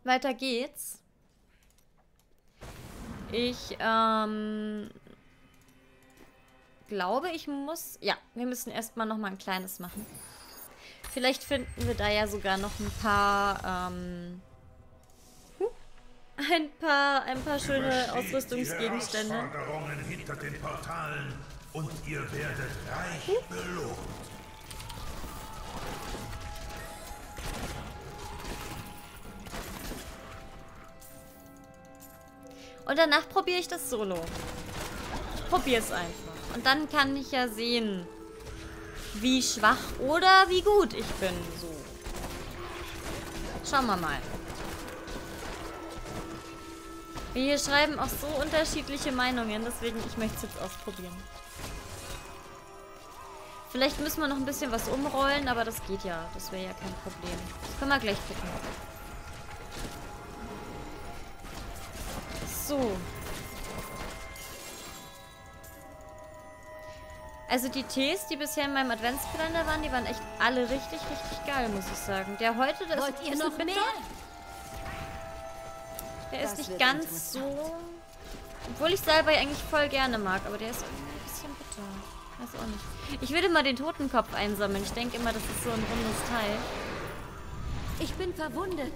weiter geht's. Ich, glaube, ich muss... Ja, wir müssen erstmal nochmal ein kleines machen. Vielleicht finden wir da ja sogar noch ein paar, ein paar schöne Ausrüstungsgegenstände. Die Herausforderungen hinter den Portalen und ihr werdet reich belohnt. Und danach probiere ich das Solo. Ich probiere es einfach. Und dann kann ich ja sehen, wie schwach oder wie gut ich bin. So. Schauen wir mal. Wir hier schreiben auch so unterschiedliche Meinungen, deswegen ich möchte es jetzt ausprobieren. Vielleicht müssen wir noch ein bisschen was umrollen, aber das geht ja. Das wäre ja kein Problem. Das können wir gleich gucken. So. Also die Tees, die bisher in meinem Adventskalender waren, die waren echt alle richtig, richtig geil, muss ich sagen. Der heute, der Wollt ist ihr ein noch bisschen bitter. mehr? Der ist Das nicht wird ganz so... Obwohl ich Salbei eigentlich voll gerne mag, aber der ist irgendwie ein bisschen bitter. Weiß auch nicht. Ich würde mal den Totenkopf einsammeln. Ich denke immer, das ist so ein rundes Teil. Ich bin verwundet.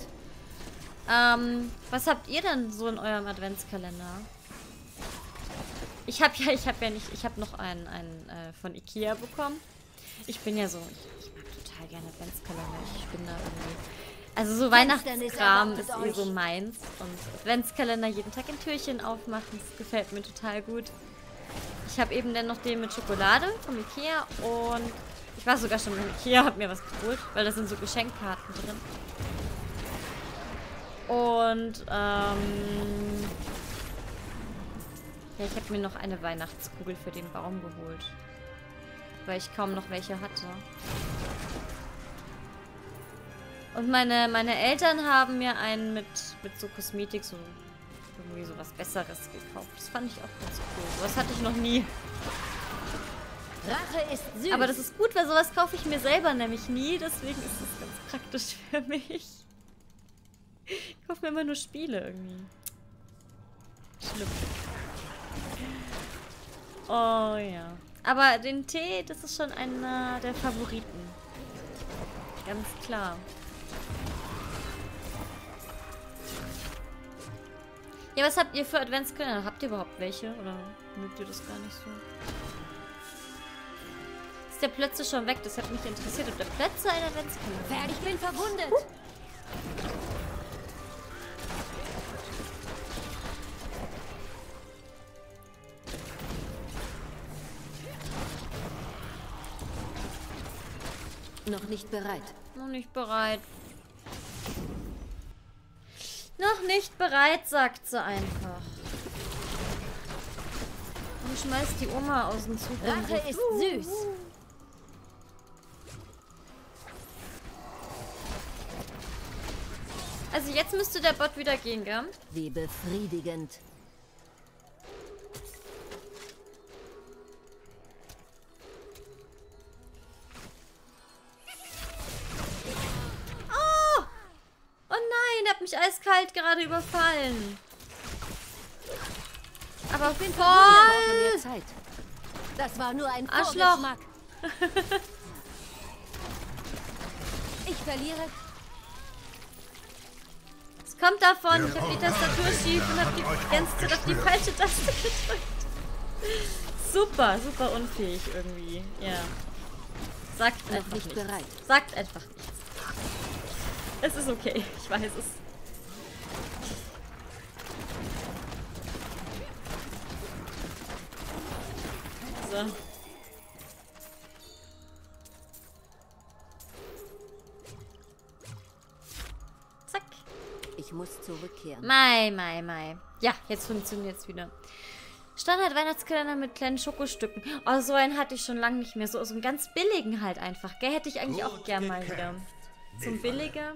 Was habt ihr denn so in eurem Adventskalender? Ich habe noch einen von Ikea bekommen. Ich bin ja so, ich mag total gerne Adventskalender. Ich bin da irgendwie... Also so Weihnachtskram ist eh so meins. Und Adventskalender jeden Tag ein Türchen aufmachen, das gefällt mir total gut. Ich habe eben dann noch den mit Schokolade vom Ikea und ich war sogar schon im Ikea, habe mir was geholt, weil da sind so Geschenkkarten drin. Und, ja, ich habe mir noch eine Weihnachtskugel für den Baum geholt. Weil ich kaum noch welche hatte. Und meine Eltern haben mir einen mit so Kosmetik, so irgendwie so was Besseres gekauft. Das fand ich auch ganz cool. Sowas hatte ich noch nie. Rache ist süß. Aber das ist gut, weil sowas kaufe ich mir selber nämlich nie. Deswegen ist das ganz praktisch für mich. Ich kaufe mir immer nur Spiele irgendwie. Schlimm. Oh ja. Aber den Tee, das ist schon einer der Favoriten. Ganz klar. Ja, was habt ihr für Adventskalender? Habt ihr überhaupt welche? Oder mögt ihr das gar nicht so? Ist der Plötze schon weg? Das hat mich interessiert, ob der Plötze ein Adventskalender hat. Ich bin verwundet. Noch nicht bereit. Noch nicht bereit. Noch nicht bereit, sagt sie einfach. Und schmeißt die Oma aus dem Zug. Rache ist süß. Also jetzt müsste der Bot wieder gehen, gell? Wie befriedigend. Oh nein, der hat mich eiskalt gerade überfallen. Aber Brauche voll. mehr Zeit. Das war nur ein Arschloch. Vorgeschmack. Ich verliere. Es kommt davon, ich habe die Tastatur schief und habe die ganze Zeit auf die falsche Taste gedrückt. Super, super unfähig irgendwie. Ja. Sagt Noch einfach nicht nichts. bereit. Sagt einfach nichts. Es ist okay, ich weiß es. So. Zack. Ich muss zurückkehren. Mai. Ja, jetzt funktioniert es wieder. Standard-Weihnachtskalender mit kleinen Schokostücken. Oh, so einen hatte ich schon lange nicht mehr. So aus einem ganz billigen halt einfach. Gell, hätte ich eigentlich auch gern mal wieder. So ein billiger.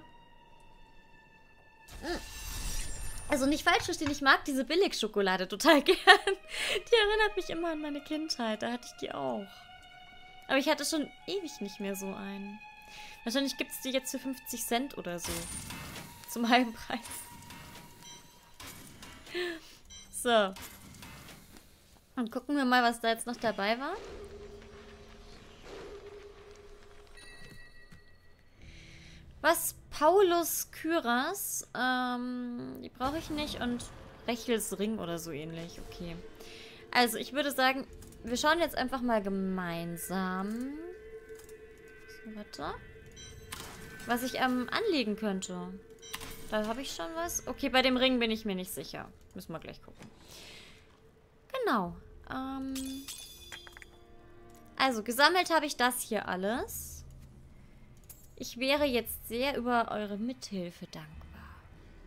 Also nicht falsch verstehen, ich mag diese Billigschokolade total gern. Die erinnert mich immer an meine Kindheit. Da hatte ich die auch. Aber ich hatte schon ewig nicht mehr so einen. Wahrscheinlich gibt es die jetzt für 50 Cent oder so. Zum halben Preis. So. Und gucken wir mal, was da jetzt noch dabei war. Was? Paulus Kyras. Die brauche ich nicht. Und Rechels Ring oder so ähnlich. Okay. Also, ich würde sagen, wir schauen jetzt einfach mal gemeinsam. So, warte. Was ich anlegen könnte. Da habe ich schon was. Okay, bei dem Ring bin ich mir nicht sicher. Müssen wir gleich gucken. Genau. Also, gesammelt habe ich das hier alles. Ich wäre jetzt sehr über eure Mithilfe dankbar.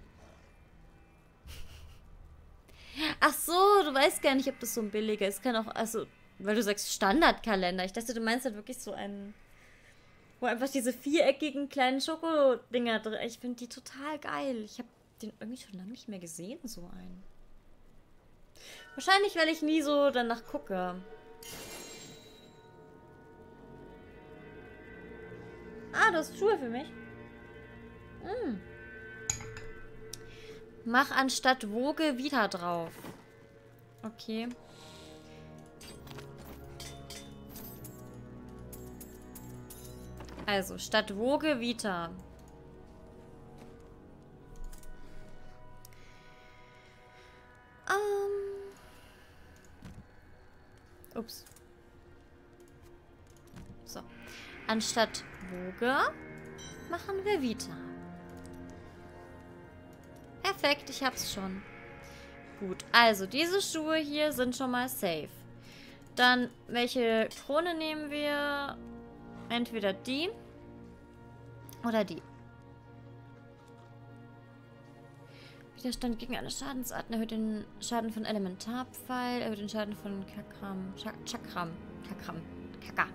Ach so, du weißt gar nicht, ob das so ein billiger ist. Kann auch, also, weil du sagst Standardkalender. Ich dachte, du meinst halt wirklich so einen, wo einfach diese viereckigen kleinen Schokodinger drin. Ich finde die total geil. Ich habe den irgendwie schon lange nicht mehr gesehen, so einen. Wahrscheinlich, weil ich nie so danach gucke. Ah, du hast Schuhe für mich. Mach anstatt Woge Vita drauf. Okay. Also, statt Woge Vita. Ups. So. Anstatt Woge machen wir Vita. Perfekt, ich hab's schon. Gut, also diese Schuhe hier sind schon mal safe. Dann, welche Krone nehmen wir? Entweder die oder die. Widerstand gegen alle Schadensarten, erhöht den Schaden von Elementarpfeil, erhöht den Schaden von Chakram. Kaka.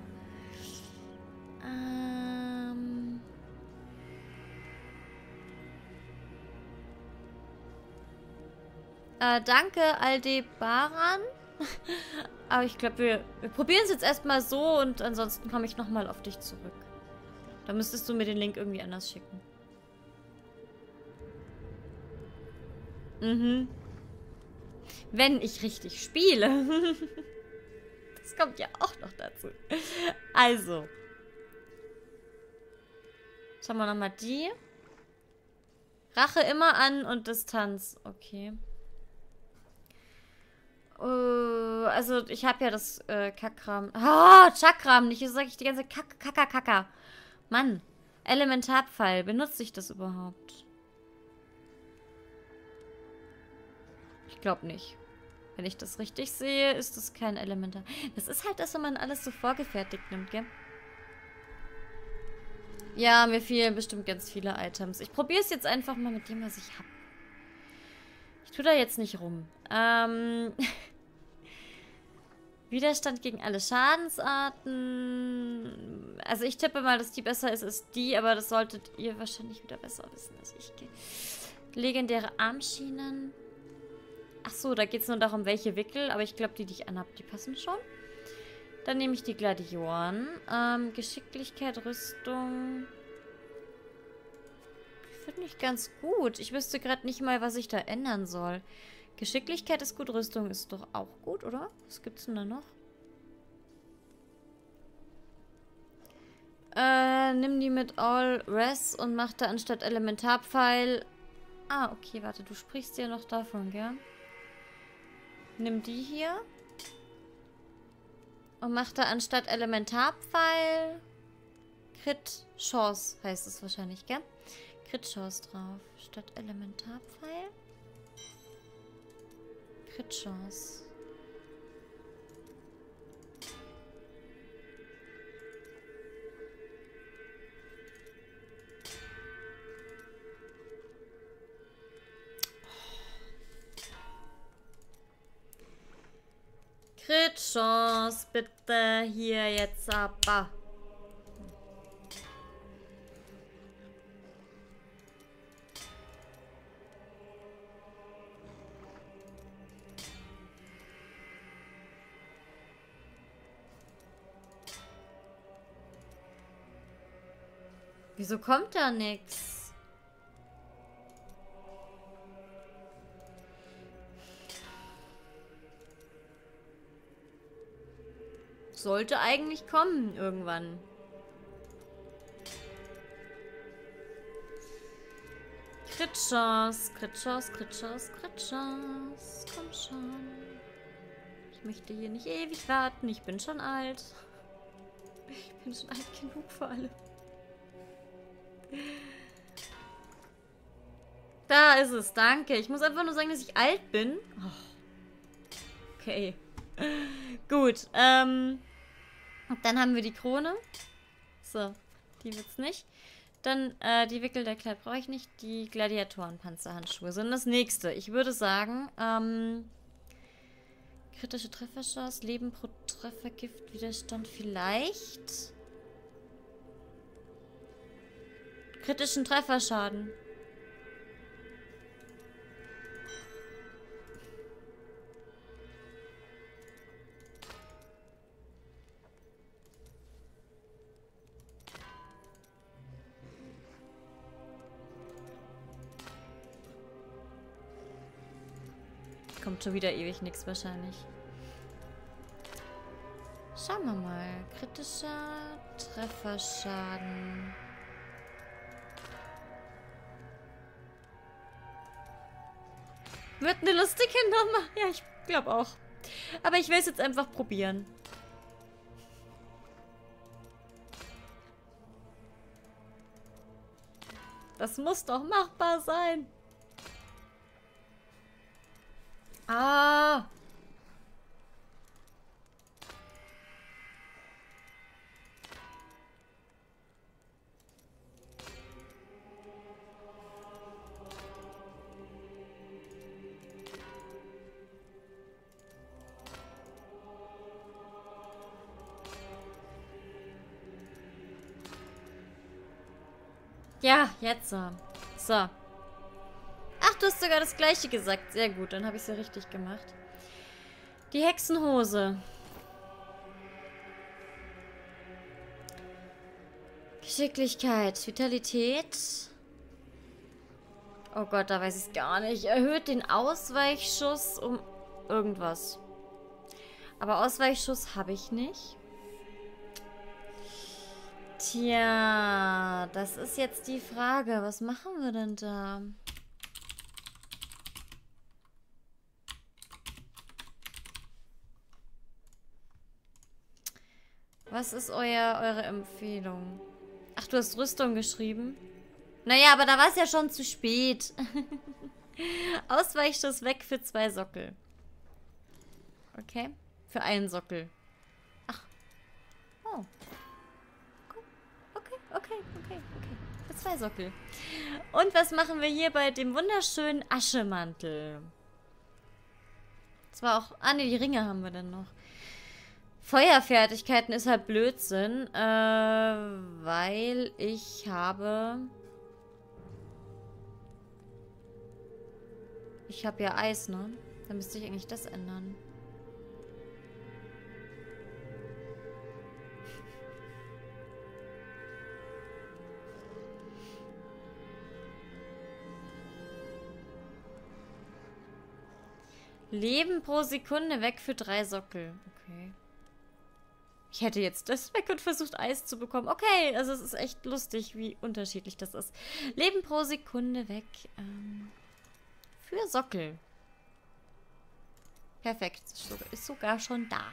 Danke, Aldebaran. Aber ich glaube, wir probieren es jetzt erstmal so und ansonsten komme ich nochmal auf dich zurück. Da müsstest du mir den Link irgendwie anders schicken. Wenn ich richtig spiele. Das kommt ja auch noch dazu. Also. Schauen wir nochmal die. Rache immer an und Distanz. Okay. Also, ich habe ja das Kakram. Chakram, nicht. Jetzt sage ich die ganze Kaka. Mann. Elementarpfeil. Benutze ich das überhaupt? Ich glaube nicht. Wenn ich das richtig sehe, ist das kein Elementar. Das ist halt das, wenn man alles so vorgefertigt nimmt, gell? Ja, mir fehlen bestimmt ganz viele Items. Ich probiere es jetzt einfach mal mit dem, was ich habe. Ich tue da jetzt nicht rum. Widerstand gegen alle Schadensarten. Also ich tippe mal, dass die besser ist als die, aber das solltet ihr wahrscheinlich wieder besser wissen als ich. Legendäre Armschienen. Ach so, da geht es nur darum, welche Wickel, aber ich glaube, die ich anhabe, die passen schon. Dann nehme ich die Gladioren. Geschicklichkeit, Rüstung. Finde ich ganz gut. Ich wüsste gerade nicht mal, was ich da ändern soll. Geschicklichkeit ist gut, Rüstung ist doch auch gut, oder? Was gibt's denn da noch? Nimm die mit All Res und mach da anstatt Elementarpfeil. Ah, okay, warte, du sprichst ja noch davon, gell? Nimm die hier. Und mach da anstatt Elementarpfeil Crit Chance heißt es wahrscheinlich, gell? Crit Chance drauf. Statt Elementarpfeil Crit Chance. Crit Chance, bitte hier jetzt aber. Wieso kommt da nichts? sollte eigentlich kommen irgendwann. Crit-Chance, Crit-Chance, Crit-Chance, Crit-Chance. Komm schon. Ich möchte hier nicht ewig warten. Ich bin schon alt. Ich bin schon alt genug für alle. Da ist es, danke. Ich muss einfach nur sagen, dass ich alt bin. Oh. Okay. Gut, dann haben wir die Krone. So, die wird's nicht. Dann, die Wickel der Kleid brauche ich nicht. Die Gladiatoren-Panzerhandschuhe sind das nächste. Ich würde sagen, kritische Trefferchance, Leben pro Treffer, Giftwiderstand vielleicht. Kritischen Trefferschaden. Kommt schon wieder ewig nichts wahrscheinlich. Schauen wir mal. Kritischer Trefferschaden. Wird eine lustige Nummer. Ja, ich glaube auch. Aber ich will es jetzt einfach probieren. Das muss doch machbar sein. Ah. Ja, jetzt so. So. Ach, du hast sogar das Gleiche gesagt. Sehr gut, dann habe ich es ja richtig gemacht. Die Hexenhose. Geschicklichkeit, Vitalität. Oh Gott, da weiß ich es gar nicht. Erhöht den Ausweichschuss um irgendwas. Aber Ausweichschuss habe ich nicht. Tja, das ist jetzt die Frage. Was machen wir denn da? Was ist eure Empfehlung? Ach, du hast Rüstung geschrieben? Naja, aber da war es ja schon zu spät. Ausweichschuss weg für 2 Sockel. Okay. Für einen Sockel. Ach. Oh. Okay. Für 2 Sockel. Und was machen wir hier bei dem wunderschönen Aschemantel? Zwar auch... Ah, ne, die Ringe haben wir dann noch. Feuerfertigkeiten ist halt Blödsinn, weil ich habe... Ich habe ja Eis, ne? Dann müsste ich eigentlich das ändern. Leben pro Sekunde weg für 3 Sockel. Okay. Ich hätte jetzt das weg und versucht, Eis zu bekommen. Okay, also es ist echt lustig, wie unterschiedlich das ist. Leben pro Sekunde weg. Für Sockel. Perfekt. Ist sogar schon da.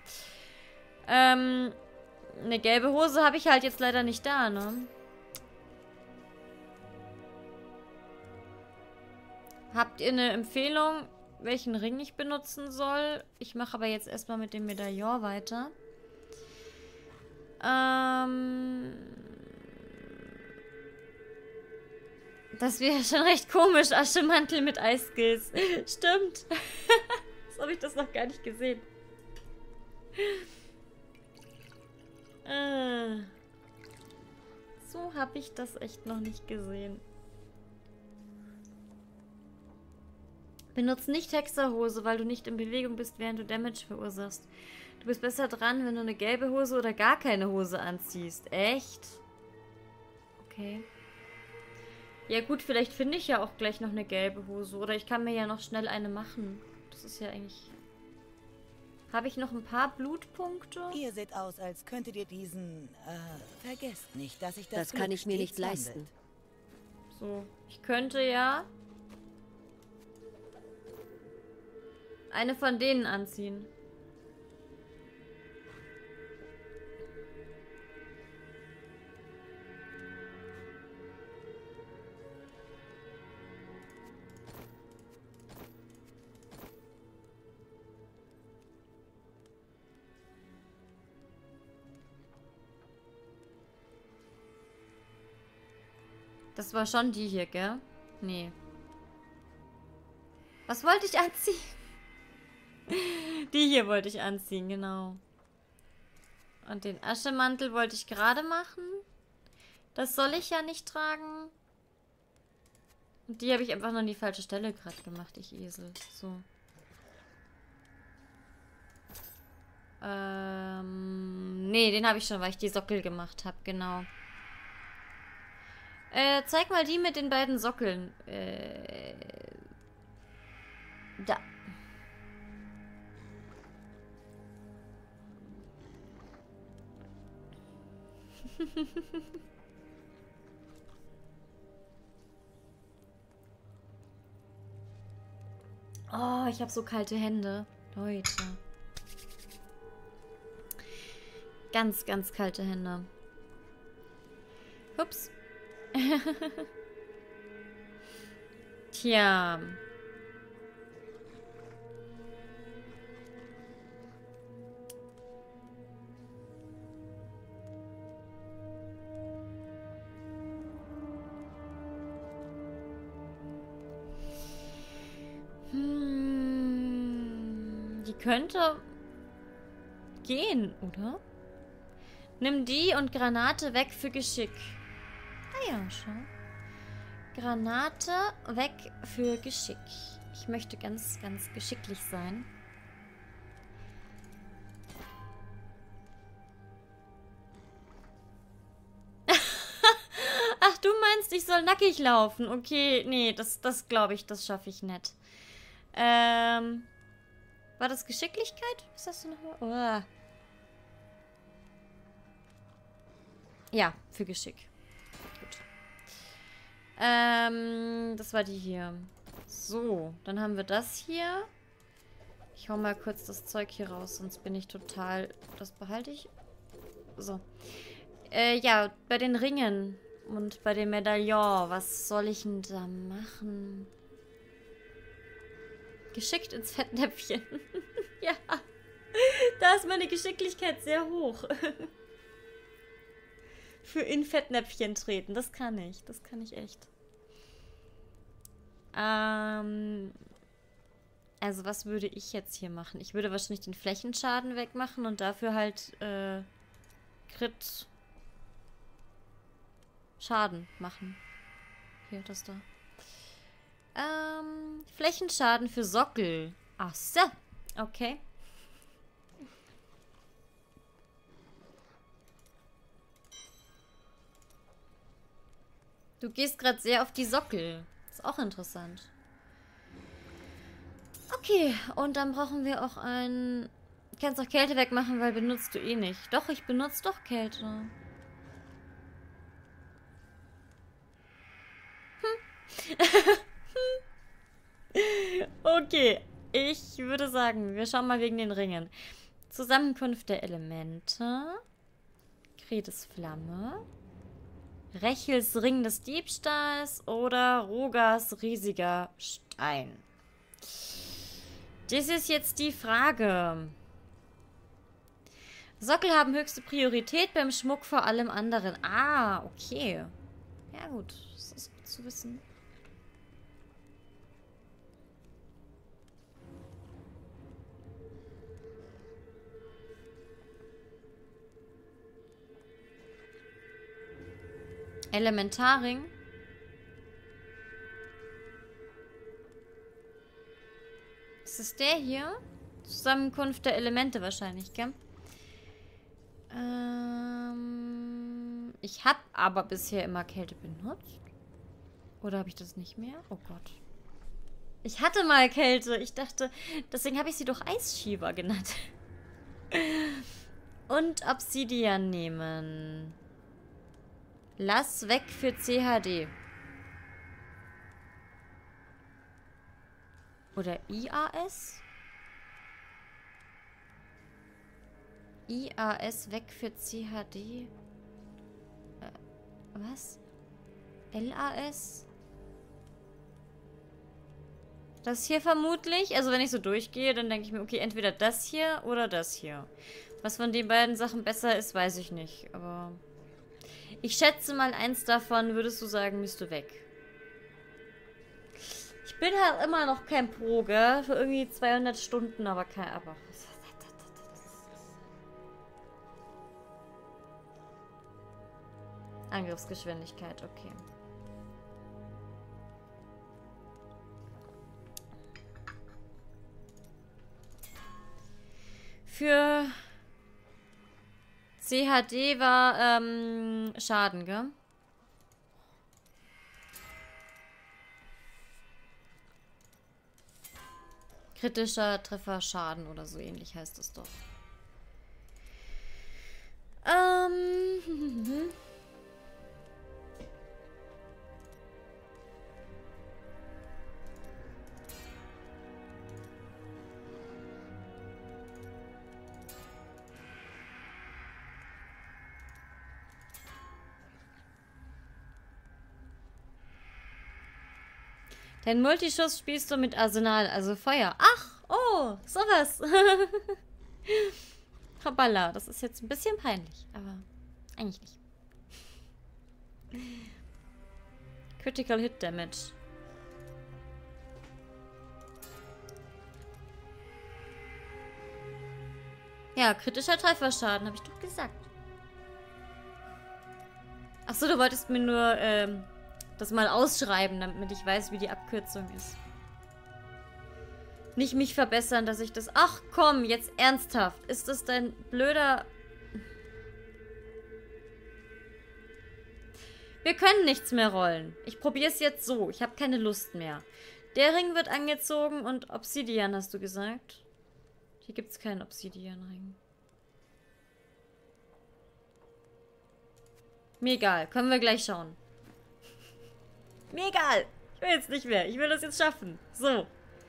Eine gelbe Hose habe ich halt jetzt leider nicht da, ne? Habt ihr eine Empfehlung, welchen Ring ich benutzen soll? Ich mache aber jetzt erstmal mit dem Medaillon weiter. Das wäre schon recht komisch. Aschemantel mit Eiskills. Stimmt. So habe ich das noch gar nicht gesehen. So habe ich das echt noch nicht gesehen. Benutze nicht Hexerhose, weil du nicht in Bewegung bist, während du Damage verursachst. Du bist besser dran, wenn du eine gelbe Hose oder gar keine Hose anziehst. Echt? Okay. Ja gut, vielleicht finde ich ja auch gleich noch eine gelbe Hose. Oder ich kann mir ja noch schnell eine machen. Das ist ja eigentlich Habe ich noch ein paar Blutpunkte? Ihr seht aus, als könntet ihr diesen... vergesst nicht, dass ich das Das kann Glück ich mir nicht stets leisten. wandelt. So, ich könnte ja eine von denen anziehen. Das war schon die hier, gell? Nee. Was wollte ich anziehen? Die hier wollte ich anziehen, genau. Und den Aschemantel wollte ich gerade machen. Das soll ich ja nicht tragen. Und die habe ich einfach nur an die falsche Stelle gerade gemacht, ich Esel. So. Nee, den habe ich schon, weil ich die Sockel gemacht habe, genau. Zeig mal die mit den beiden Sockeln. Da. Oh, ich habe so kalte Hände. Leute. Ganz, ganz kalte Hände. Ups. Tja. Die könnte gehen, oder? Nimm die und Granate weg für Geschick. Ah ja, schau. Granate weg für Geschick. Ich möchte ganz, ganz geschicklich sein. Ach, du meinst, ich soll nackig laufen? Okay, nee, das glaube ich, das schaffe ich nicht. War das Geschicklichkeit? Was hast du nochmal? Oh. Ja, für Geschick. Gut. Das war die hier. So, dann haben wir das hier. Ich hau mal kurz das Zeug hier raus, sonst bin ich total... Das behalte ich. So. Ja, bei den Ringen und bei dem Medaillon, was soll ich denn da machen? Geschickt ins Fettnäpfchen. Ja, da ist meine Geschicklichkeit sehr hoch. Für in Fettnäpfchen treten, das kann ich. Das kann ich echt. Also was würde ich jetzt hier machen? Ich würde wahrscheinlich den Flächenschaden wegmachen und dafür halt Crit Schaden machen. Hier, das da. Flächenschaden für Sockel. Ach so. Okay. Du gehst gerade sehr auf die Sockel. Ist auch interessant. Okay, und dann brauchen wir auch ein... Du kannst auch Kälte wegmachen, weil benutzt du eh nicht. Doch, ich benutze doch Kälte. Okay, ich würde sagen, wir schauen mal wegen den Ringen. Zusammenkunft der Elemente. Kretes Flamme. Rechels Ring des Diebstahls oder Rogas riesiger Stein. Das ist jetzt die Frage. Sockel haben höchste Priorität beim Schmuck vor allem anderen. Ah, okay. Ja gut, das ist gut zu wissen. Elementarring. Ist es der hier? Zusammenkunft der Elemente wahrscheinlich, gell? Ich habe aber bisher immer Kälte benutzt. Oder habe ich das nicht mehr? Oh Gott. Ich hatte mal Kälte. Ich dachte, deswegen habe ich sie doch Eisschieber genannt. Und Obsidian nehmen. Lass weg für CHD. Oder IAS? IAS weg für CHD. Was? LAS? Das hier vermutlich. Also wenn ich so durchgehe, dann denke ich mir, okay, entweder das hier oder das hier. Was von den beiden Sachen besser ist, weiß ich nicht. Aber ich schätze mal, eins davon würdest du sagen, müsste weg. Ich bin halt immer noch kein Pro, gell? Für irgendwie 200 Stunden, aber kein... Aber... Angriffsgeschwindigkeit, okay. Für CHD war Schaden, gell? Kritischer Treffer Schaden oder so ähnlich heißt es doch. Dein Multischuss spielst du mit Arsenal, also Feuer. Ach, oh, sowas. Hoppala, das ist jetzt ein bisschen peinlich, aber eigentlich nicht. Critical Hit Damage. Ja, kritischer Trefferschaden, habe ich doch gesagt. Achso, du wolltest mir nur das mal ausschreiben, damit ich weiß, wie die Abkürzung ist. Nicht mich verbessern, dass ich das... Ach komm, jetzt ernsthaft. Ist das dein blöder... Wir können nichts mehr rollen. Ich probiere es jetzt so. Ich habe keine Lust mehr. Der Ring wird angezogen und Obsidian, hast du gesagt? Hier gibt es keinen Obsidian-Ring. Mir egal. Können wir gleich schauen. Mir egal. Ich will jetzt nicht mehr. Ich will das jetzt schaffen. So.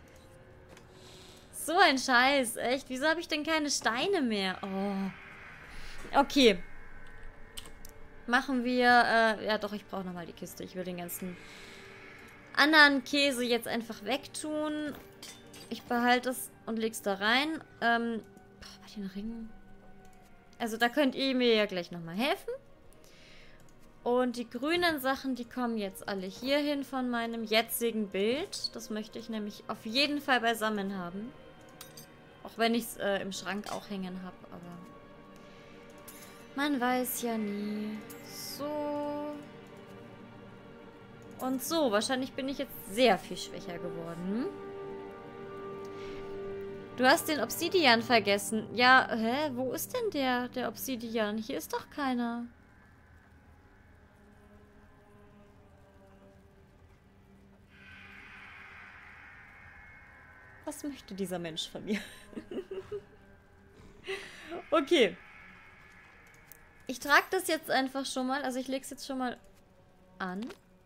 So ein Scheiß. Echt. Wieso habe ich denn keine Steine mehr? Oh. Okay. Machen wir... ja doch, ich brauche nochmal die Kiste. Ich will den ganzen anderen Käse jetzt einfach wegtun. Ich behalte es und leg's da rein. Bei den Ringen. Also da könnt ihr mir ja gleich nochmal helfen. Und die grünen Sachen, die kommen jetzt alle hier hin von meinem jetzigen Bild. Das möchte ich nämlich auf jeden Fall beisammen haben. Auch wenn ich es im Schrank auch hängen habe, aber man weiß ja nie. So. Und so. Wahrscheinlich bin ich jetzt sehr viel schwächer geworden. Du hast den Obsidian vergessen. Ja, hä? Wo ist denn der Obsidian? Hier ist doch keiner. Was möchte dieser Mensch von mir? Okay. Ich trage das jetzt einfach schon mal. Also ich lege es jetzt schon mal an.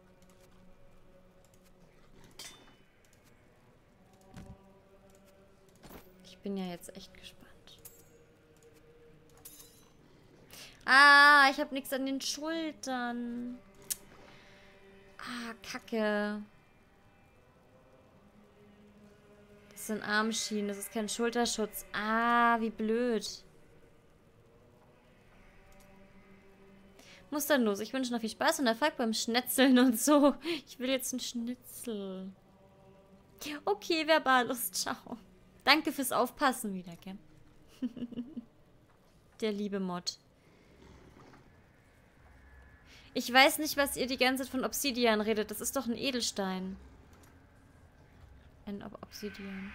Ich bin ja jetzt echt gespannt. Ah, ich habe nichts an den Schultern. Ah, Kacke. Das sind Armschienen, das ist kein Schulterschutz. Ah, wie blöd. Muss dann los. Ich wünsche noch viel Spaß und Erfolg beim Schnetzeln und so. Ich will jetzt einen Schnitzel. Okay, Verbalus, ciao. Danke fürs Aufpassen wieder, gell? Der liebe Mod. Ich weiß nicht, was ihr die ganze Zeit von Obsidian redet. Das ist doch ein Edelstein. Ein Obsidian.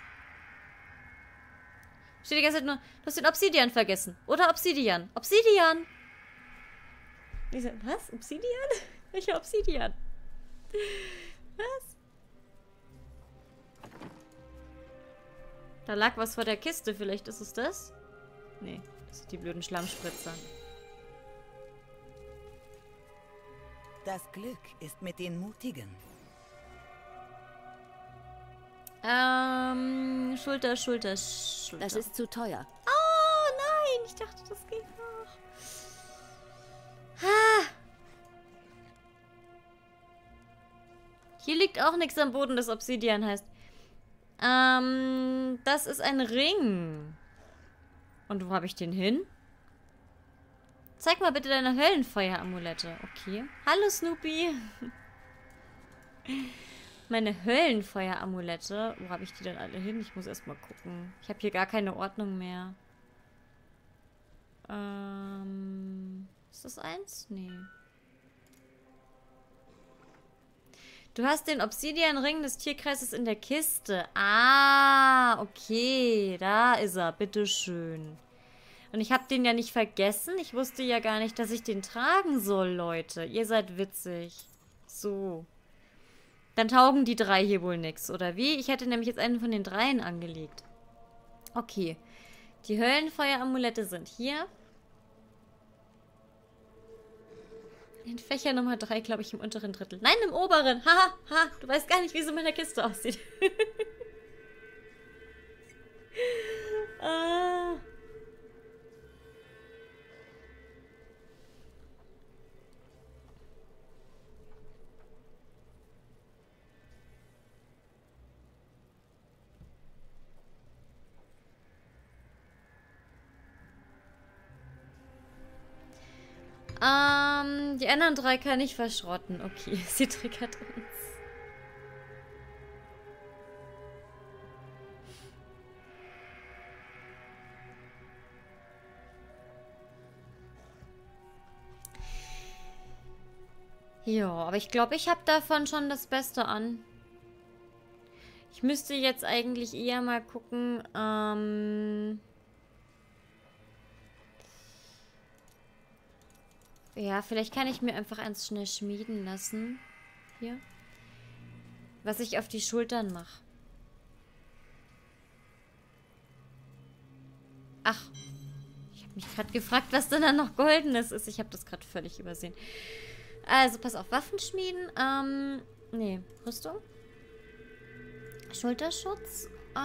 Steht die ganze Zeit nur, du hast den Obsidian vergessen. Oder Obsidian. Obsidian! Was? Obsidian? Welcher Obsidian? Was? Da lag was vor der Kiste. Vielleicht ist es das? Nee, das sind die blöden Schlammspritzer. Das Glück ist mit den Mutigen. Schulter, Schulter, Schulter. Das ist zu teuer. Oh nein, ich dachte, das geht noch. Ah. Hier liegt auch nichts am Boden, das Obsidian heißt. Das ist ein Ring. Und wo habe ich den hin? Zeig mal bitte deine Höllenfeuer-Amulette. Okay. Hallo, Snoopy. Meine Höllenfeuer-Amulette. Wo habe ich die denn alle hin? Ich muss erst mal gucken. Ich habe hier gar keine Ordnung mehr. Ist das eins? Nee. Du hast den Obsidian-Ring des Tierkreises in der Kiste. Ah, okay. Da ist er. Bitteschön. Und ich habe den ja nicht vergessen. Ich wusste ja gar nicht, dass ich den tragen soll, Leute. Ihr seid witzig. So. Dann taugen die 3 hier wohl nichts, oder wie? Ich hätte nämlich jetzt einen von den 3 angelegt. Okay. Die Höllenfeuer-Amulette sind hier. In Fächer Nummer 3, glaube ich, im unteren Drittel. Nein, im oberen. Haha, ha. Du weißt gar nicht, wie es in meiner Kiste aussieht. Ah. Die anderen 3 kann ich verschrotten. Okay, sie triggert uns. Ja, aber ich glaube, ich habe davon schon das Beste an. Ich müsste jetzt eigentlich eher mal gucken, ja, vielleicht kann ich mir einfach eins schnell schmieden lassen. Hier. Was ich auf die Schultern mache. Ach. Ich habe mich gerade gefragt, was denn da noch Goldenes ist. Ich habe das gerade völlig übersehen. Also, pass auf. Waffen schmieden. Nee. Rüstung. Schulterschutz.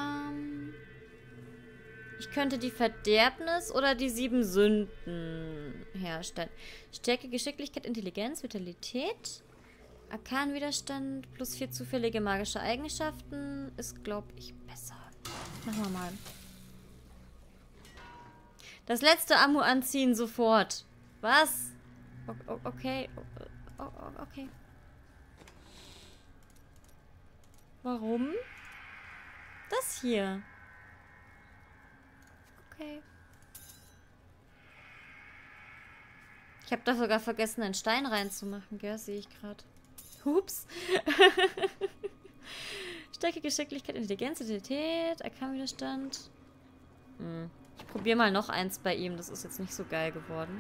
Ich könnte die Verderbnis oder die 7 Sünden herstellen. Stärke, Geschicklichkeit, Intelligenz, Vitalität. Arkanwiderstand plus 4 zufällige magische Eigenschaften ist, glaube ich, besser. Machen wir mal. Das letzte Ammo anziehen sofort. Was? Okay. Okay. Warum? Das hier. Okay. Ich habe da sogar vergessen, einen Stein reinzumachen, gell? Sehe ich gerade. Ups. Stärke, Geschicklichkeit, Intelligenz, Identität, Arkanwiderstand. Ich probiere mal noch eins bei ihm. Das ist jetzt nicht so geil geworden.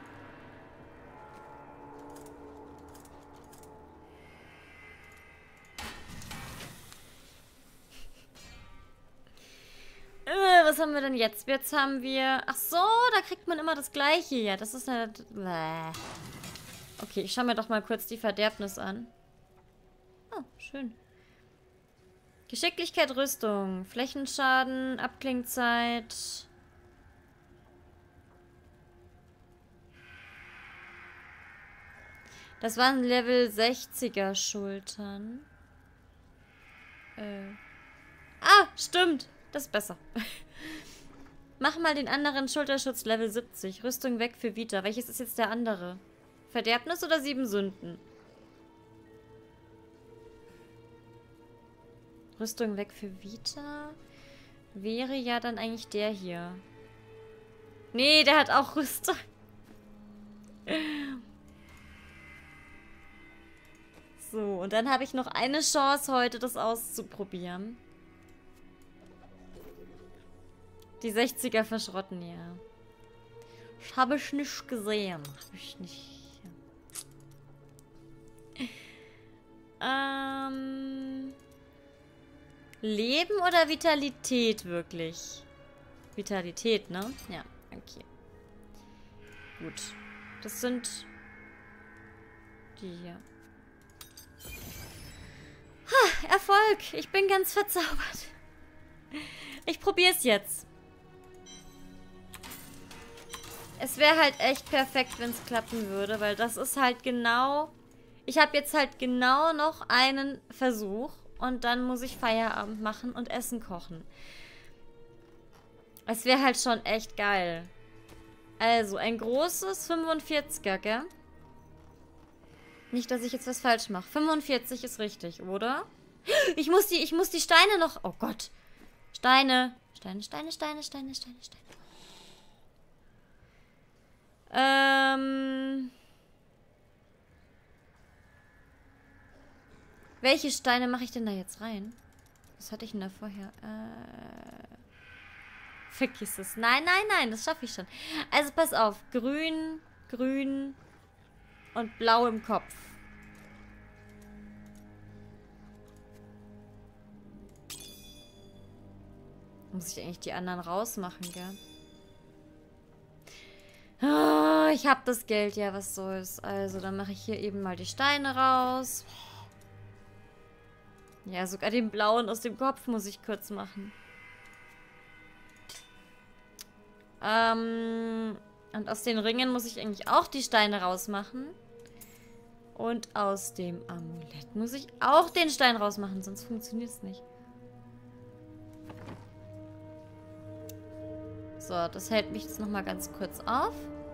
Was haben wir denn jetzt? Jetzt haben wir... Ach so, da kriegt man immer das Gleiche. Ja, das ist eine... Okay, ich schaue mir doch mal kurz die Verderbnis an. Oh, schön. Geschicklichkeit, Rüstung. Flächenschaden, Abklingzeit. Das waren Level 60er Schultern. Ah, stimmt. Das ist besser. Mach mal den anderen Schulterschutz Level 70. Rüstung weg für Vita. Welches ist jetzt der andere? Verderbnis oder 7 Sünden? Rüstung weg für Vita. Wäre ja dann eigentlich der hier. Nee, der hat auch Rüstung. So, und dann habe ich noch eine Chance heute, das auszuprobieren. Die 60er verschrotten, ja. Das habe ich nicht gesehen. Habe ich nicht. Leben oder Vitalität wirklich? Vitalität, ne? Ja. Okay. Gut. Das sind die hier. Ha, Erfolg! Ich bin ganz verzaubert. Ich probiere es jetzt. Es wäre halt echt perfekt, wenn es klappen würde, weil das ist halt genau... Ich habe jetzt halt genau noch einen Versuch und dann muss ich Feierabend machen und Essen kochen. Es wäre halt schon echt geil. Also, ein großes 45er, gell? Nicht, dass ich jetzt was falsch mache. 45 ist richtig, oder? Ich muss die Steine noch... Oh Gott. Steine. Steine. Welche Steine mache ich denn da jetzt rein? Was hatte ich denn da vorher? Vergiss es. Nein, das schaffe ich schon. Also pass auf. Grün und blau im Kopf. Muss ich eigentlich die anderen rausmachen, gell? Oh, ich habe das Geld, ja, was soll's. Also, dann mache ich hier eben mal die Steine raus. Ja, sogar den blauen aus dem Kopf muss ich kurz machen. Und aus den Ringen muss ich eigentlich auch die Steine rausmachen. Und aus dem Amulett muss ich auch den Stein rausmachen, sonst funktioniert es nicht. So, das hält mich jetzt nochmal ganz kurz auf.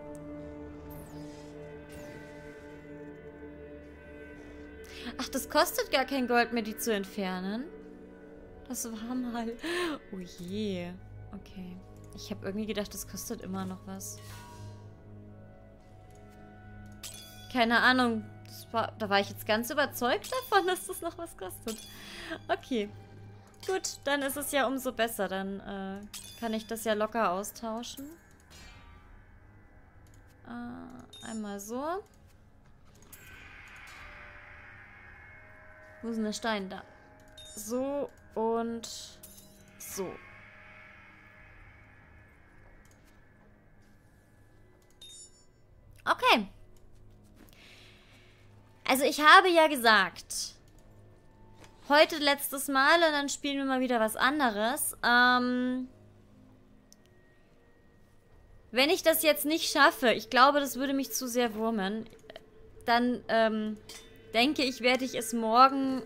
Ach, das kostet gar kein Gold mehr, die zu entfernen. Das war mal... Oh je. Okay. Ich habe irgendwie gedacht, das kostet immer noch was. Keine Ahnung. Da war ich jetzt ganz überzeugt davon, dass das noch was kostet. Okay. Gut, dann ist es ja umso besser. Dann kann ich das ja locker austauschen. Einmal so. Wo ist denn der Stein? Da. So und so. Okay. Also ich habe ja gesagt, heute letztes Mal und dann spielen wir mal wieder was anderes. Wenn ich das jetzt nicht schaffe, ich glaube, das würde mich zu sehr wurmen, dann denke ich, werde ich es morgen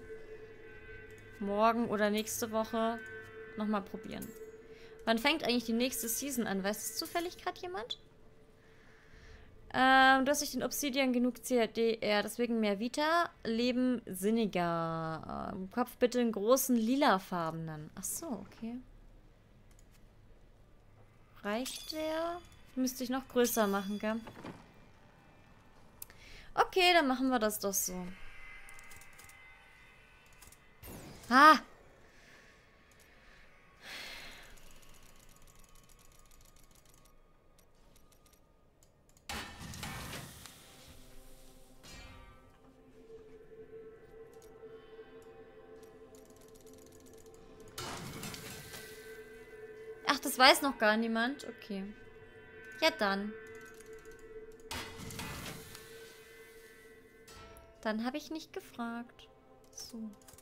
oder nächste Woche nochmal probieren. Wann fängt eigentlich die nächste Season an? Weiß es zufällig gerade jemand? Du hast durch den Obsidian genug CRDR, deswegen mehr Vita. Leben sinniger. Kopf bitte in großen lilafarbenen. Ach so, okay. Reicht der? Müsste ich noch größer machen, gell? Okay, dann machen wir das doch so. Ah! Ach, das weiß noch gar niemand? Okay. Ja, dann. Dann habe ich nicht gefragt. So.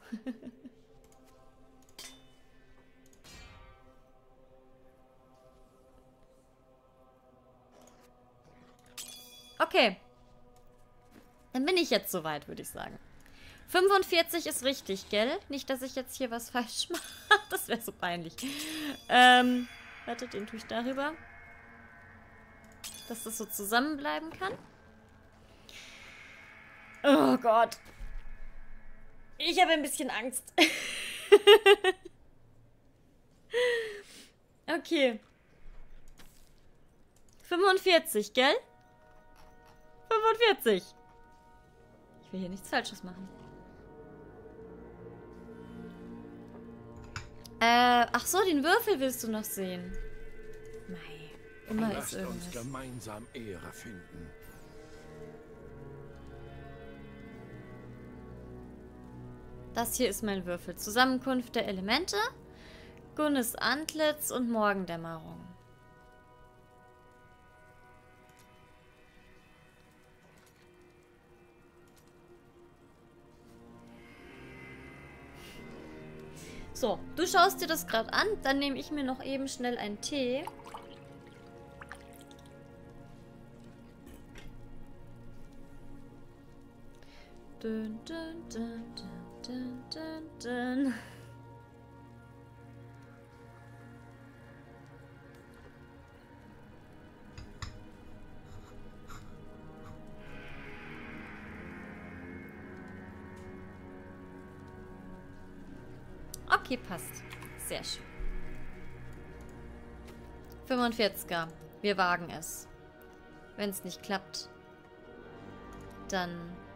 Okay. Dann bin ich jetzt soweit, würde ich sagen. 45 ist richtig, gell? Nicht, dass ich jetzt hier was falsch mache. Das wäre so peinlich. Warte, den tue ich darüber. Dass das so zusammenbleiben kann. Oh Gott. Ich habe ein bisschen Angst. Okay. 45, gell? 45. Ich will hier nichts Falsches machen. Ach so, den Würfel willst du noch sehen. Mei, immer ist irgendwas. Lasst uns gemeinsam Ehre finden. Das hier ist mein Würfel. Zusammenkunft der Elemente, Gunnes Antlitz und Morgendämmerung. So, du schaust dir das gerade an. Dann nehme ich mir noch eben schnell einen Tee. Dun, dun, dun, dun, dun, dun. Okay, passt. Sehr schön. 45er. Wir wagen es. Wenn es nicht klappt, dann...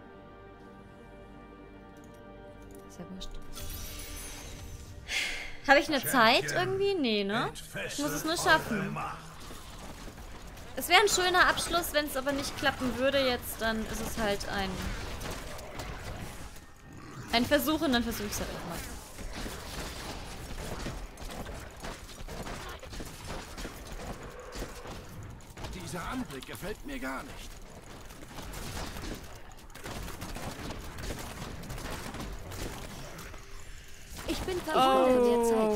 Ist ja wurscht. Habe ich eine Zeit irgendwie? Nee, ne? Ich muss es nur schaffen. Es wäre ein schöner Abschluss, wenn es aber nicht klappen würde jetzt, dann ist es halt ein Versuch und dann versuche ich es halt auch mal. Dieser Anblick gefällt mir gar nicht. Ich bin verwundet derzeit.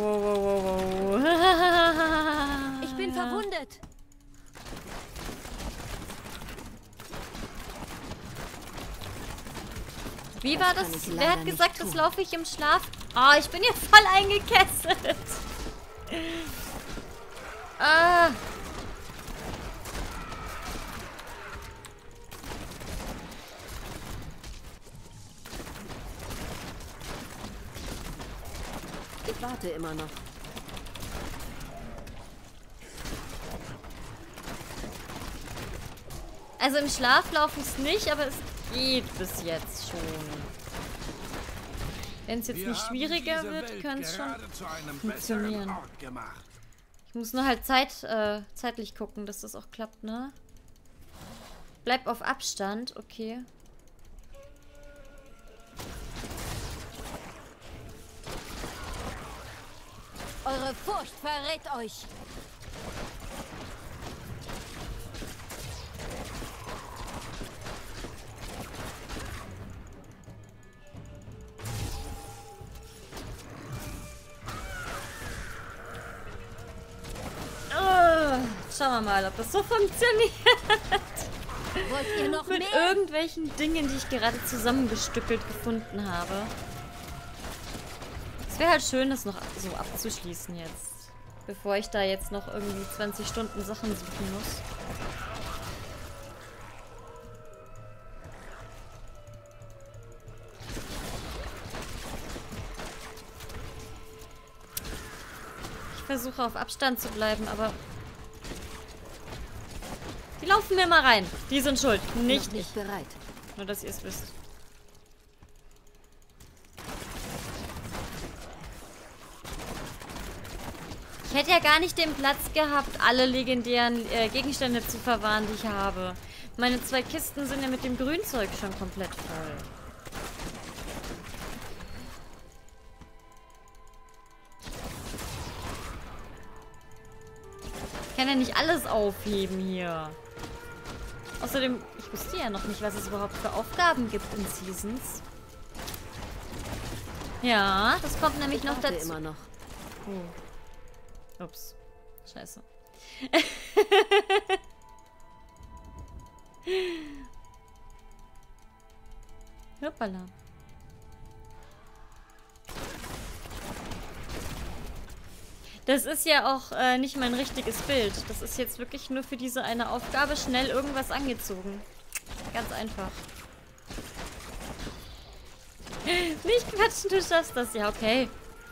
Ich bin verwundet. Wie war das? Wer hat gesagt, das laufe ich im Schlaf? Ah, ich bin hier voll eingekesselt. Ah. Ich warte immer noch. Also im Schlaf laufe ich es nicht, aber es geht bis jetzt schon. Wenn es jetzt nicht schwieriger wird, könnte es schon funktionieren. Ich muss nur halt zeitlich gucken, dass das auch klappt, ne? Bleib auf Abstand, okay. Eure Furcht verrät euch. Schauen wir mal, ob das so funktioniert. Wollt ihr noch Mit mehr? irgendwelchen Dingen, die ich gerade zusammengestückelt gefunden habe. Es wäre halt schön, das noch so abzuschließen jetzt. Bevor ich da jetzt noch irgendwie 20 Stunden Sachen suchen muss. Ich versuche auf Abstand zu bleiben, aber... Die laufen mir mal rein. Die sind schuld. Nicht ich. Bereit. Nur, dass ihr es wisst. Ich hätte ja gar nicht den Platz gehabt, alle legendären Gegenstände zu verwahren, die ich habe. Meine 2 Kisten sind ja mit dem Grünzeug schon komplett voll. Ich kann ja nicht alles aufheben hier. Außerdem, ich wusste ja noch nicht, was es überhaupt für Aufgaben gibt in Seasons. Ja, das kommt nämlich noch dazu. Immer noch. Ups. Scheiße. Hoppala. Das ist ja auch nicht mein richtiges Bild. Das ist jetzt wirklich nur für diese eine Aufgabe schnell irgendwas angezogen. Ganz einfach. Nicht quatschen, du schaffst das. Ja, okay.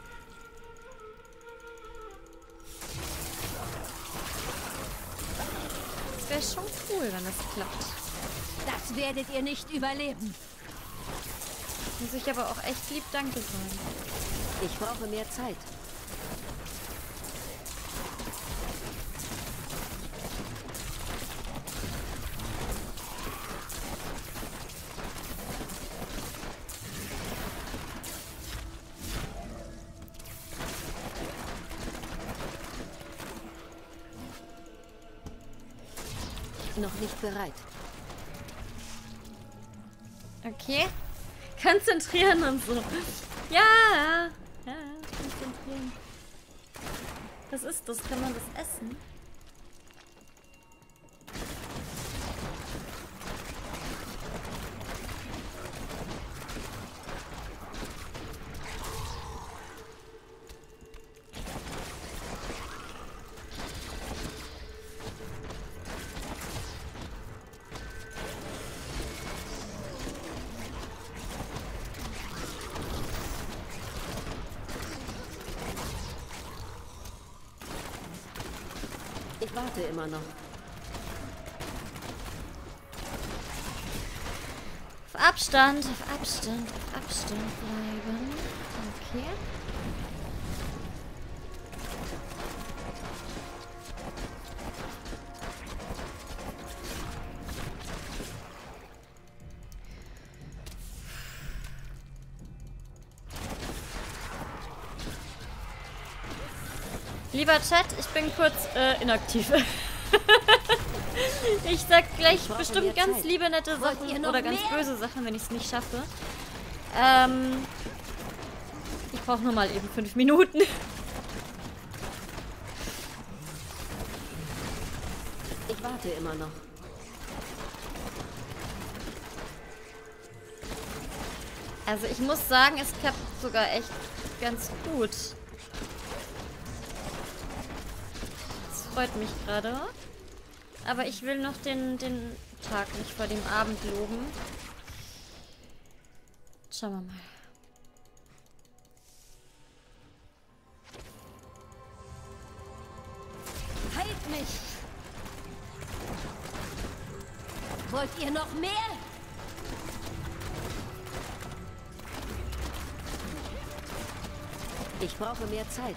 Das wäre schon cool, wenn das klappt. Das werdet ihr nicht überleben. Muss ich aber auch echt lieb Danke sagen. Ich brauche mehr Zeit. Noch nicht bereit. Okay. Konzentrieren und so. Ja. Ja. konzentrieren. Was ist das? Kann man das essen? Ich warte immer noch. Auf Abstand bleiben. Okay. Lieber Chat, ich bin kurz inaktiv. Ich sag gleich bestimmt ganz liebe, nette Sachen oder ganz böse Sachen, wenn ich es nicht schaffe. Ich brauche nur mal eben 5 Minuten. Ich warte immer noch. Also ich muss sagen, es klappt sogar echt ganz gut. Freut mich gerade. Aber ich will noch den Tag nicht vor dem Abend loben. Schauen wir mal. Heilt mich! Wollt ihr noch mehr? Ich brauche mehr Zeit.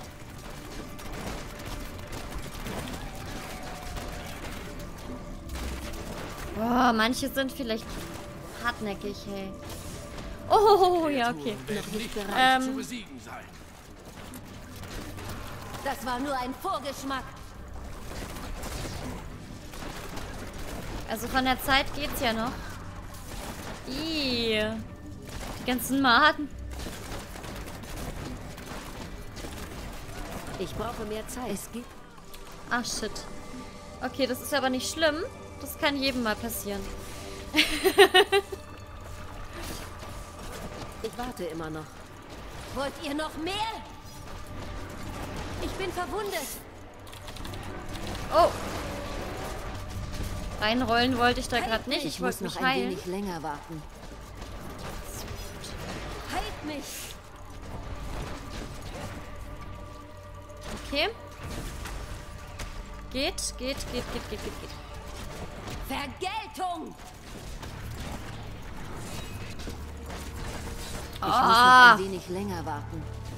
Boah, manche sind vielleicht hartnäckig, hey. Oh, ja, okay. Noch nicht bereit. Zu besiegen sein. Das war nur ein Vorgeschmack. Also von der Zeit geht's ja noch. Ih, die ganzen Maden. Ich brauche mehr Zeit. Es gibt... Ach, shit. Okay, das ist aber nicht schlimm. Das kann jedem mal passieren. Ich warte immer noch. Wollt ihr noch mehr? Ich bin verwundet. Oh. Reinrollen wollte ich da gerade nicht. Ich muss wollte mich noch ein heilen. wenig länger warten. Heilt mich. Okay. Geht. Vergeltung! Ich muss noch ein wenig länger warten.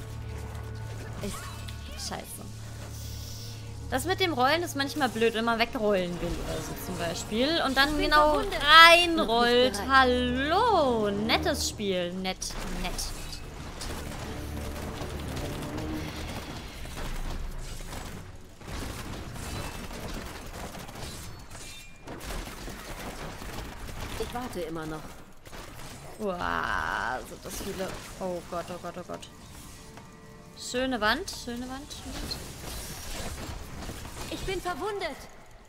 Scheiße. Das mit dem Rollen ist manchmal blöd, wenn man wegrollen will oder so zum Beispiel. Und dann genau reinrollt. Hallo! Nettes Spiel. Nett. Ich warte immer noch. Wow, sind das viele. Oh Gott. Schöne Wand. Ich bin verwundet.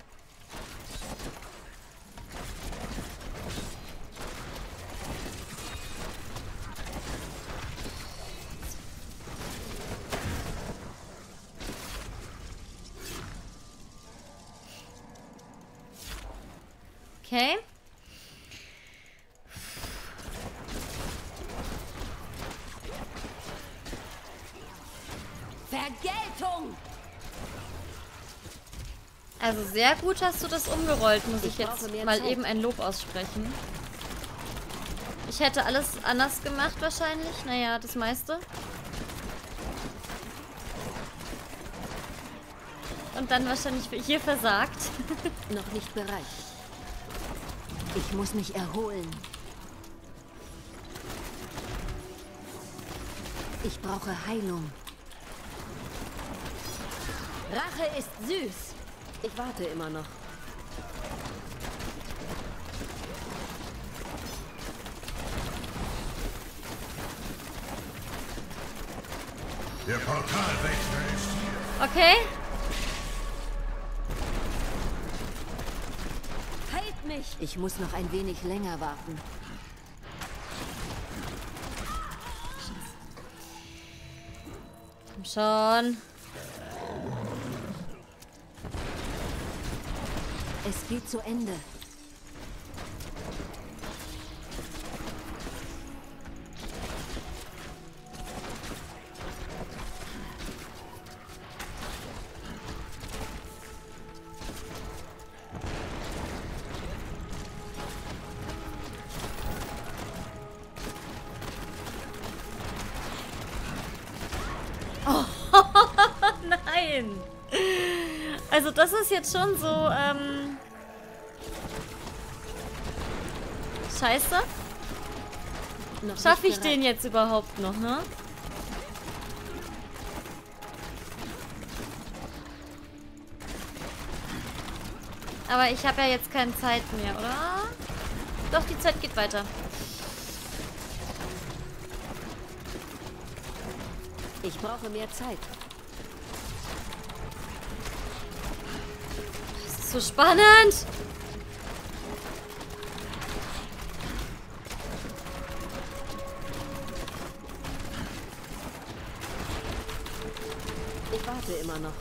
Okay. Vergeltung! Also sehr gut hast du das umgerollt, muss ich jetzt brauche mehr mal Zeit. eben ein Lob aussprechen. Ich hätte alles anders gemacht wahrscheinlich. Naja, das meiste. Und dann wahrscheinlich hier versagt. Noch nicht bereit. Ich muss mich erholen. Ich brauche Heilung. Rache ist süß. Ich warte immer noch. Der Portalwächter ist hier. Okay. Heilt mich! Ich muss noch ein wenig länger warten. Komm schon. Es geht zu Ende. Nein. Also das ist jetzt schon so, scheiße. Schaffe ich den jetzt überhaupt noch, ne? Aber ich habe ja jetzt keine Zeit mehr, oder? Doch, die Zeit geht weiter. Ich brauche mehr Zeit. Das ist so spannend. Ich warte immer noch.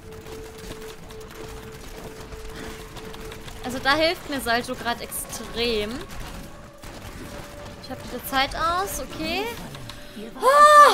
Also da hilft mir Salto gerade extrem. Ich habe bitte Zeit aus, okay. Oh,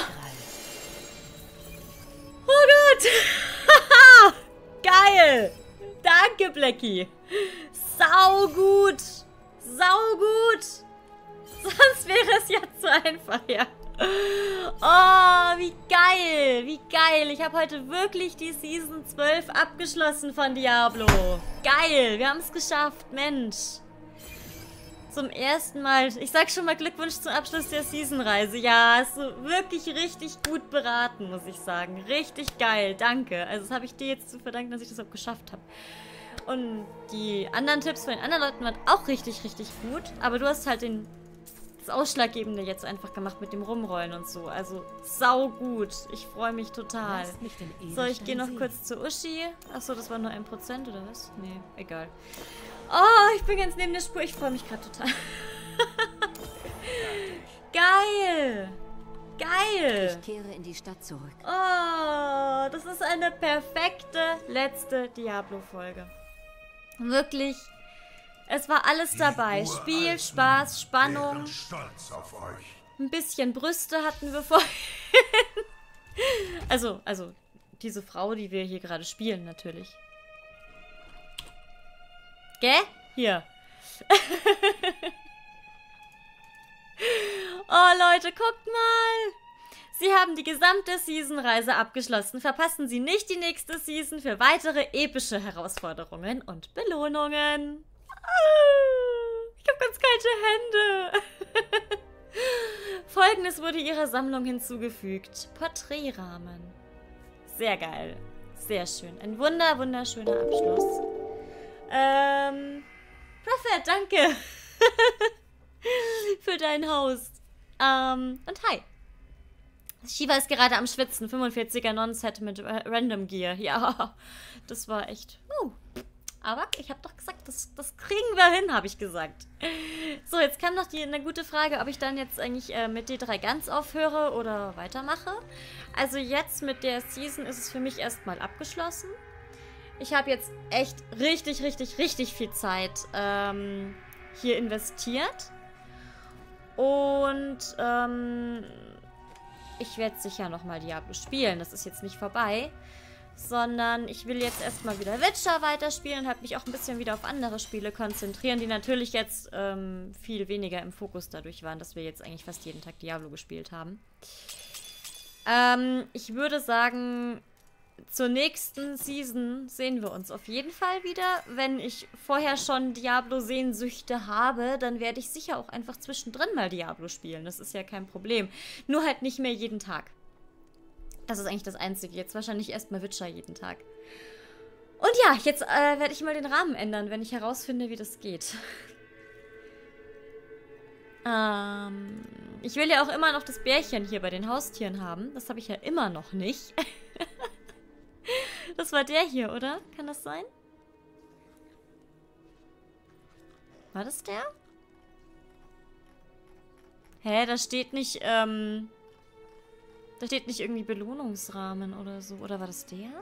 oh Gott. Geil. Danke, Blackie. Sau gut. Sau gut. Sonst wäre es ja zu einfach, ja. Oh, wie geil. Wie geil. Ich habe heute wirklich die Season 12 abgeschlossen von Diablo. Geil. Wir haben es geschafft. Mensch. Zum ersten Mal. Ich sag schon mal Glückwunsch zum Abschluss der Season-Reise. Ja, hast du wirklich richtig gut beraten, muss ich sagen. Richtig geil. Danke. Also das habe ich dir jetzt zu verdanken, dass ich das auch geschafft habe. Und die anderen Tipps von den anderen Leuten waren auch richtig, richtig gut. Aber du hast halt das Ausschlaggebende jetzt einfach gemacht mit dem Rumrollen und so. Also sau gut. Ich freue mich total. So, ich gehe noch kurz zu Uschi. Achso, das war nur 1% oder was? Nee, egal. Oh, ich bin ganz neben der Spur. Ich freue mich gerade total. Geil. Geil. Ich kehre in die Stadt zurück. Oh, das ist eine perfekte letzte Diablo-Folge. Wirklich. Es war alles dabei. Spiel, Spaß, Spannung. Stolz auf euch. Ein bisschen Brüste hatten wir vorhin. Also diese Frau, die wir hier gerade spielen, natürlich. Gell? Hier. Oh, Leute, guckt mal. Sie haben die gesamte Season-Reise abgeschlossen. Verpassen Sie nicht die nächste Season für weitere epische Herausforderungen und Belohnungen. Ich habe ganz kalte Hände. Folgendes wurde Ihrer Sammlung hinzugefügt. Porträtrahmen. Sehr geil. Sehr schön. Ein wunderschöner Abschluss. Prophet, danke. Für dein Host. Und hi. Shiva ist gerade am Schwitzen. 45er Non-Set mit Random Gear. Ja, das war echt... Aber ich habe doch gesagt, das kriegen wir hin, habe ich gesagt. So, jetzt kam noch eine gute Frage, ob ich dann jetzt eigentlich mit D3 ganz aufhöre oder weitermache. Also jetzt mit der Season ist es für mich erstmal abgeschlossen. Ich habe jetzt echt richtig viel Zeit hier investiert. Und ich werde sicher nochmal Diablo spielen. Das ist jetzt nicht vorbei. Sondern ich will jetzt erstmal wieder Witcher weiterspielen und halt mich auch ein bisschen wieder auf andere Spiele konzentrieren, die natürlich jetzt viel weniger im Fokus dadurch waren, dass wir jetzt eigentlich fast jeden Tag Diablo gespielt haben. Ich würde sagen, zur nächsten Season sehen wir uns auf jeden Fall wieder. Wenn ich vorher schon Diablo-Sehnsüchte habe, dann werde ich sicher auch einfach zwischendrin mal Diablo spielen. Das ist ja kein Problem. Nur halt nicht mehr jeden Tag. Das ist eigentlich das Einzige. Jetzt wahrscheinlich erstmal Witcher jeden Tag. Und ja, jetzt werde ich mal den Rahmen ändern, wenn ich herausfinde, wie das geht. Ich will ja auch immer noch das Bärchen hier bei den Haustieren haben. Das habe ich ja immer noch nicht. Das war der hier, oder? Kann das sein? War das der? Hä, da steht nicht, da steht nicht irgendwie Belohnungsrahmen oder so. Oder war das der?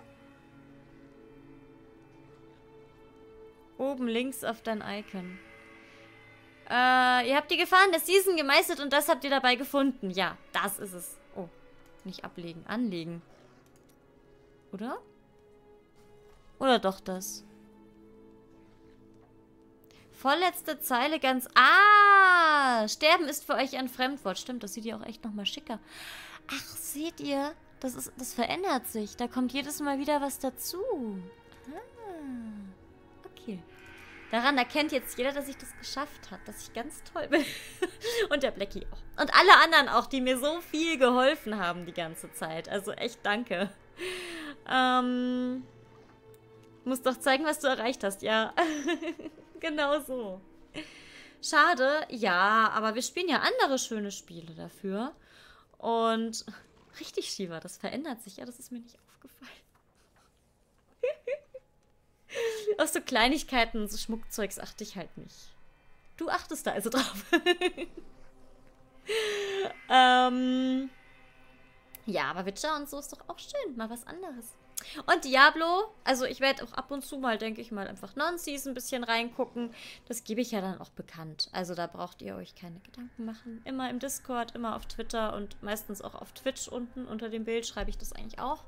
Oben links auf dein Icon. Ihr habt die Gefahren der Season gemeistert und das habt ihr dabei gefunden. Ja, das ist es. Oh, nicht ablegen, anlegen. Oder? Oder doch das? Vorletzte Zeile ganz... Ah! Sterben ist für euch ein Fremdwort. Stimmt, das sieht ja auch echt nochmal schicker. Ach, seht ihr? Das verändert sich. Da kommt jedes Mal wieder was dazu. Ah, okay. Daran erkennt jetzt jeder, dass ich das geschafft habe. Dass ich ganz toll bin. Und der Blackie auch. Und alle anderen auch, die mir so viel geholfen haben die ganze Zeit. Also echt danke. Musst doch zeigen, was du erreicht hast. Ja, genau so. Schade. Ja, aber wir spielen ja andere schöne Spiele dafür. Und richtig, Shiva, das verändert sich. Ja, das ist mir nicht aufgefallen. Auf so Kleinigkeiten, so Schmuckzeugs achte ich halt nicht. Du achtest da also drauf. Ja, aber Witcher und so ist doch auch schön. Mal was anderes. Und Diablo, also ich werde auch ab und zu mal, denke ich mal, einfach Non-Season ein bisschen reingucken. Das gebe ich ja dann auch bekannt. Also da braucht ihr euch keine Gedanken machen. Immer im Discord, immer auf Twitter und meistens auch auf Twitch unten unter dem Bild schreibe ich das eigentlich auch.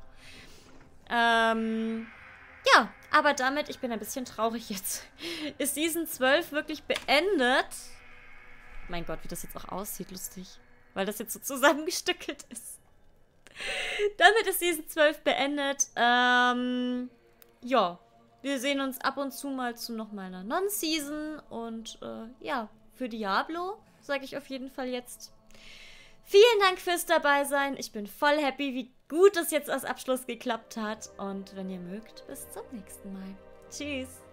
Ja, aber damit, ich bin ein bisschen traurig jetzt, ist Season 12 wirklich beendet. Mein Gott, wie das jetzt auch aussieht, lustig. Weil das jetzt so zusammengestückelt ist. Damit ist Season 12 beendet. Ja, wir sehen uns ab und zu mal zu nochmal einer Non-Season. Und ja, für Diablo sage ich auf jeden Fall jetzt vielen Dank fürs Dabeisein. Ich bin voll happy, wie gut es jetzt als Abschluss geklappt hat. Und wenn ihr mögt, bis zum nächsten Mal. Tschüss.